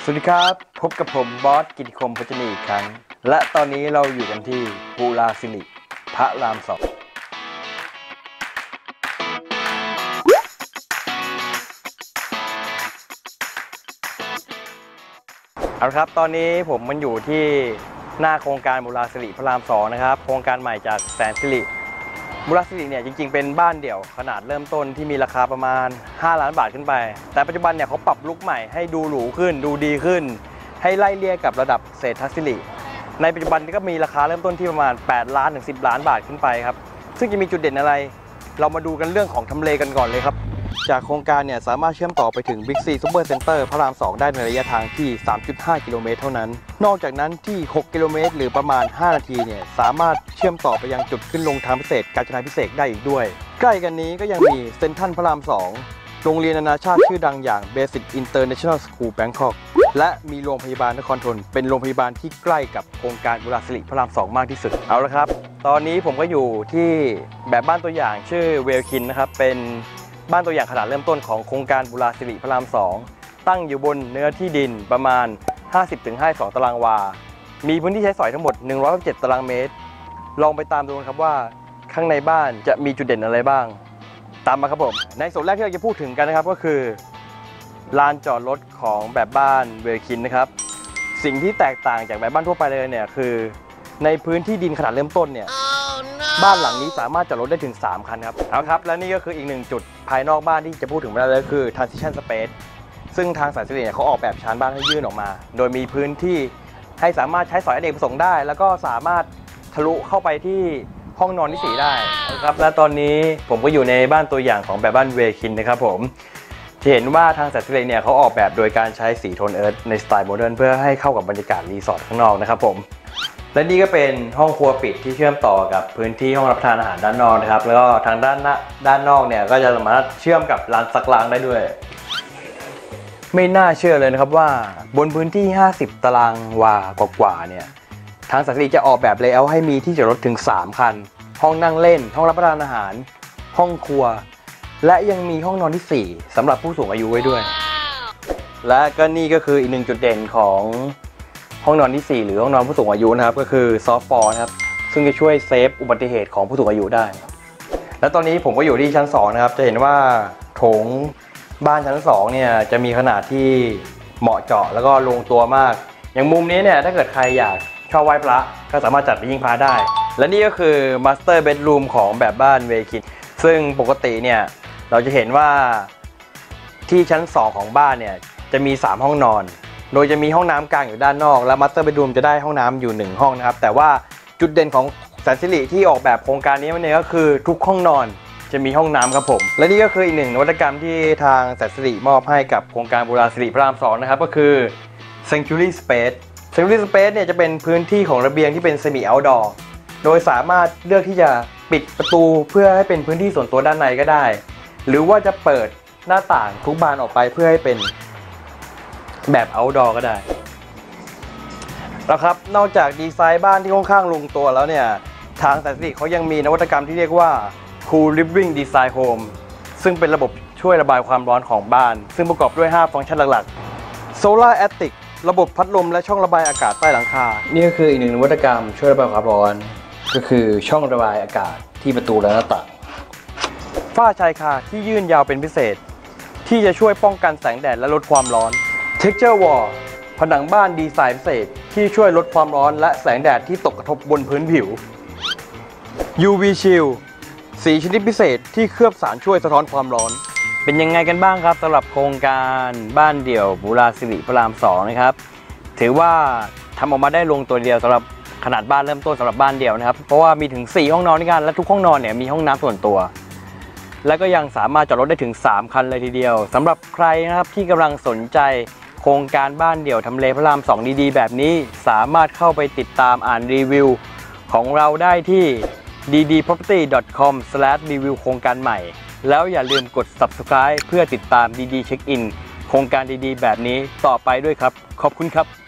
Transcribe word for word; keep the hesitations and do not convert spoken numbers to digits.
สวัสดีครับพบกับผมบอสกิติคม พจนีอีกครั้งและตอนนี้เราอยู่กันที่บูราสิริพระรามสองเอาละครับตอนนี้ผมมันอยู่ที่หน้าโครงการบูราสิริพระรามสองนะครับโครงการใหม่จากแสนสิริบูราสิริเนี่ยจริงๆเป็นบ้านเดี่ยวขนาดเริ่มต้นที่มีราคาประมาณห้าล้านบาทขึ้นไปแต่ปัจจุบันเนี่ยเขาปรับลุคใหม่ให้ดูหรูขึ้นดูดีขึ้นให้ไล่เลี่ยกับระดับเศรษฐศิริในปัจจุบันก็มีราคาเริ่มต้นที่ประมาณแปดล้านถึงสิบล้านบาทขึ้นไปครับซึ่งจะมีจุดเด่นอะไรเรามาดูกันเรื่องของทำเลกันก่อนเลยครับจากโครงการเนี่ยสามารถเชื่อมต่อไปถึง Big C Super Center พระรามสองได้ในระยะทางที่ สามจุดห้า กิโลเมตรเท่านั้นนอกจากนั้นที่หกกิโลเมตรหรือประมาณห้านาทีเนี่ยสามารถเชื่อมต่อไปยังจุดขึ้นลงทางพิเศษกาญจนาพิเศษได้อีกด้วยใกล้กันนี้ก็ยังมีเซ็นทรัลพระรามสองโรงเรียนนานาชาติชื่อดังอย่าง Basic International School Bangkok และมีโรงพยาบาลนครธนเป็นโรงพยาบาลที่ใกล้กับโครงการบูราสิริพระรามสองมากที่สุดเอาละครับตอนนี้ผมก็อยู่ที่แบบบ้านตัวอย่างชื่อเวลคินนะครับเป็นบ้านตัวอย่างขนาดเริ่มต้นของโครงการบูราสิริพระรามสองตั้งอยู่บนเนื้อที่ดินประมาณ ห้าสิบถึงห้าสิบสอง ตารางวามีพื้นที่ใช้สอยทั้งหมดหนึ่งร้อยเจ็ดตารางเมตรลองไปตามดูครับว่าข้างในบ้านจะมีจุดเด่นอะไรบ้างตามมาครับผมในส่วนแรกที่เราจะพูดถึงกันนะครับก็คือลานจอดรถของแบบบ้านเวลคินนะครับสิ่งที่แตกต่างจากแบบบ้านทั่วไปเลยเนี่ยคือในพื้นที่ดินขนาดเริ่มต้นเนี่ย oh, no. บ้านหลังนี้สามารถจอดรถได้ถึงสามคันครับเอาครับและนี่ก็คืออีกหนึ่งจุดภายนอกบ้านที่จะพูดถึงไม่ได้เลยคือ transition space ซึ่งทางแสนสิริเขาออกแบบชานบ้านให้ยื่นออกมาโดยมีพื้นที่ให้สามารถใช้สอยอเนกประสงค์ได้แล้วก็สามารถทะลุเข้าไปที่ห้องนอนที่สี่ได้ครับและตอนนี้ผมก็อยู่ในบ้านตัวอย่างของแบบบ้านเวลคินนะครับผมที่เห็นว่าทางแสนสิริเนี่ยเขาออกแบบโดยการใช้สีโทนเอิร์ธในสไตล์โมเดิร์นเพื่อให้เข้ากับบรรยากาศรีสอร์ทข้างนอกนะครับผมและนี่ก็เป็นห้องครัวปิดที่เชื่อมต่อกับพื้นที่ห้องรับประทานอาหารด้านนอกนะครับแล้วก็ทางด้านหน้าด้านนอกเนี่ยก็จะสามารถเชื่อมกับลานซักล้างได้ด้วยไม่น่าเชื่อเลยนะครับว่าบนพื้นที่ห้าสิบตารางวากว่าๆเนี่ยทางแสนสิริจะออกแบบเลเยอร์ให้มีที่จอดรถถึงสามคันห้องนั่งเล่นห้องรับประทานอาหารห้องครัวและยังมีห้องนอนที่สี่สำหรับผู้สูงอายุไว้ด้วย wow. และก็นี่ก็คืออีกหนึ่งจุดเด่นของห้องนอนที่สี่หรือห้องนอนผู้สูงอายุนะครับก็คือซอฟต์ฟอร์นะครับซึ่งจะช่วยเซฟอุบัติเหตุของผู้สูงอายุได้และตอนนี้ผมก็อยู่ที่ชั้นสองนะครับจะเห็นว่าโถงบ้านชั้นสองเนี่ยจะมีขนาดที่เหมาะเจาะแล้วก็ลงตัวมากอย่างมุมนี้เนี่ยถ้าเกิดใครอยากชอบไหว้พระก็สามารถจัดเป็นหิ้งพระได้และนี่ก็คือมาสเตอร์เบดรูมของแบบบ้านเวลคินซึ่งปกติเนี่ยเราจะเห็นว่าที่ชั้นสองของบ้านเนี่ยจะมีสามห้องนอนโดยจะมีห้องน้ำกลางอยู่ด้านนอกและมาสเตอร์เบดรูมจะได้ห้องน้ำอยู่หนึ่งห้องนะครับแต่ว่าจุดเด่นของแสนสิริที่ออกแบบโครงการนี้มันเนี่ยก็คือทุกห้องนอนจะมีห้องน้ำครับผมและนี่ก็คืออีกหนึ่งนวัตกรรมที่ทางแสนสิริมอบให้กับโครงการบูราสิริพระรามสองนะครับก็คือ Sanctuary Space Sanctuary Space เนี่ยจะเป็นพื้นที่ของระเบียงที่เป็น Semi Outdoor โดยสามารถเลือกที่จะปิดประตูเพื่อให้เป็นพื้นที่ส่วนตัวด้านในก็ได้หรือว่าจะเปิดหน้าต่างทุกบานออกไปเพื่อให้เป็นแบบ outdoor ก็ได้แล้วครับนอกจากดีไซน์บ้านที่ค่อนข้างลงตัวแล้วเนี่ยทางแสนสิริเขายังมีนวัตกรรมที่เรียกว่า Cool Living Design Home ซึ่งเป็นระบบช่วยระบายความร้อนของบ้านซึ่งประกอบด้วยห้าฟังก์ชันหลักๆ Solar Attic ระบบพัดลมและช่องระบายอากาศใต้หลังคานี่ก็คืออีกหนึ่งนวัตกรรมช่วยระบายความร้อนก็คือช่องระบายอากาศที่ประตูและหน้าต่างฝ้าชายคาที่ยื่นยาวเป็นพิเศษที่จะช่วยป้องกันแสงแดดและลดความร้อน Texture Wall ผนังบ้านดีไซน์พิเศษที่ช่วยลดความร้อนและแสงแดดที่ตกกระทบบนพื้นผิว ยู วี Shield สีชนิดพิเศษที่เคลือบสารช่วยสะท้อนความร้อนเป็นยังไงกันบ้างครับสำหรับโครงการบ้านเดี่ยวบูราสิริพระรามสองนะครับถือว่าทำออกมาได้ลงตัวเดียวสำหรับขนาดบ้านเริ่มต้นสำหรับบ้านเดี่ยวนะครับเพราะว่ามีถึงสี่ห้องนอนด้วยกันและทุกห้องนอนเนี่ยมีห้องน้ำส่วนตัวและก็ยังสามารถจอดรถได้ถึงสามคันเลยทีเดียวสำหรับใครนะครับที่กำลังสนใจโครงการบ้านเดี่ยวทำเลพระรามสองดีๆแบบนี้สามารถเข้าไปติดตามอ่านรีวิวของเราได้ที่ ดี ดี พร็อพเพอร์ตี้ ดอท คอม สแลช รีวิว โครงการใหม่แล้วอย่าลืมกด ซับสไครบ์ เพื่อติดตามดี ดี เช็คอินโครงการดีๆแบบนี้ต่อไปด้วยครับขอบคุณครับ